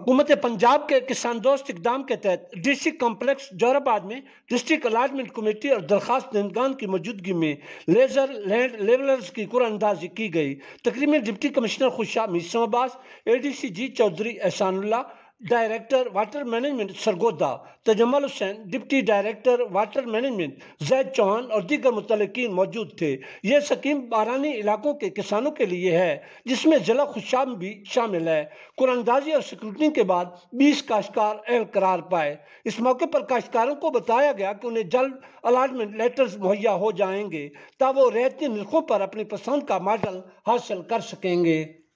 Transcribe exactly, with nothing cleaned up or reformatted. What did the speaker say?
हुकूमत पंजाब के किसान दोस्त इकदाम के तहत डीसी कॉम्प्लेक्स जोराबाद में डिस्ट्रिक्ट अलाटमेंट कमेटी और दरखास्त दहिंदगान की मौजूदगी में लेजर लैंड लेवलर्स की कुरान अंदाजी की गई। तकरीब में deputy commissioner Khushab Abbas, ADC G Chaudhry Ehsanullah, director water management Sargodha Tajammal Hussain, deputy director water management Zaid Chauhan और दीगर मुतल्लिकीन मौजूद थे। यह स्कीम बारानी इलाकों के किसानों के लिए है, जिसमें जिला खुशाब भी शामिल है। कुरानंदाजी और स्क्रूटनी के बाद बीस काश्तकार अहल करार पाए। इस मौके पर काश्तकारों को बताया गया कि उन्हें जल्द अलाटमेंट लेटर्स मुहैया हो जाएंगे, ताकि वो रियायती निर्खों पर अपनी पसंद का मॉडल हासिल कर सकेंगे।